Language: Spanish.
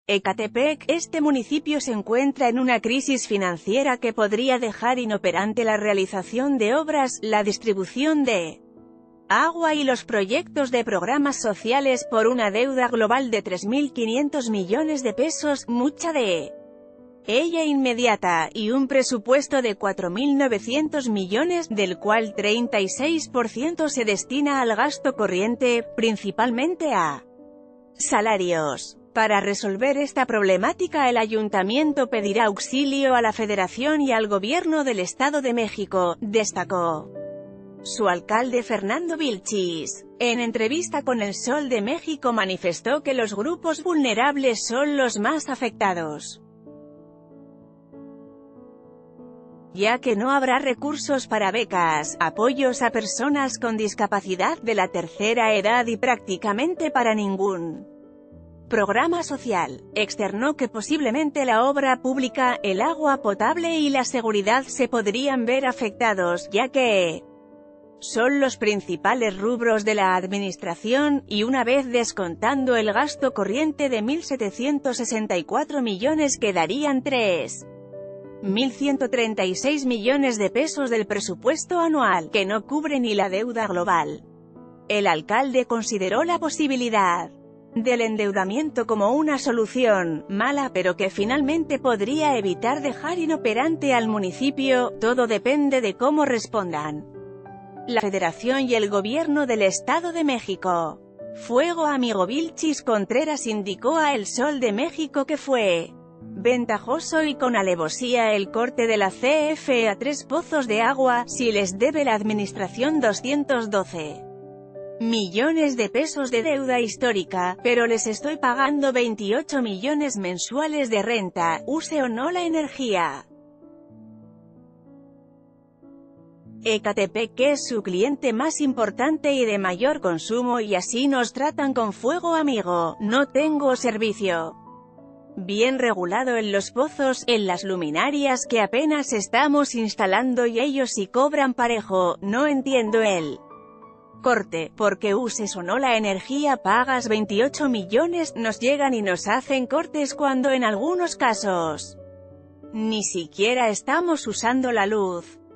Ecatepec, este municipio se encuentra en una crisis financiera que podría dejar inoperante la realización de obras, la distribución de agua y los proyectos de programas sociales por una deuda global de 3.500 millones de pesos, mucha de ella inmediata, y un presupuesto de 4.900 millones, del cual 36% se destina al gasto corriente, principalmente a salarios. Para resolver esta problemática, el ayuntamiento pedirá auxilio a la Federación y al Gobierno del Estado de México, destacó su alcalde Fernando Vilchis. En entrevista con El Sol de México manifestó que los grupos vulnerables son los más afectados, ya que no habrá recursos para becas, apoyos a personas con discapacidad de la tercera edad y prácticamente para ningún programa social. Externó que posiblemente la obra pública, el agua potable y la seguridad se podrían ver afectados, ya que son los principales rubros de la administración, y una vez descontando el gasto corriente de 1.764 millones quedarían 3.136 millones de pesos del presupuesto anual, que no cubre ni la deuda global. El alcalde consideró la posibilidad del endeudamiento como una solución mala, pero que finalmente podría evitar dejar inoperante al municipio. Todo depende de cómo respondan la Federación y el Gobierno del Estado de México. Fuego amigo. Vilchis Contreras indicó a El Sol de México que fue ventajoso y con alevosía el corte de la CFE a 3 pozos de agua, si les debe la administración 212 millones de pesos de deuda histórica, pero les estoy pagando 28 millones mensuales de renta, use o no la energía. Ecatepec es su cliente más importante y de mayor consumo, y así nos tratan con fuego amigo. No tengo servicio bien regulado en los pozos, en las luminarias que apenas estamos instalando, y ellos sí cobran parejo. No entiendo el corte, porque uses o no la energía pagas 28 millones, nos llegan y nos hacen cortes cuando en algunos casos ni siquiera estamos usando la luz.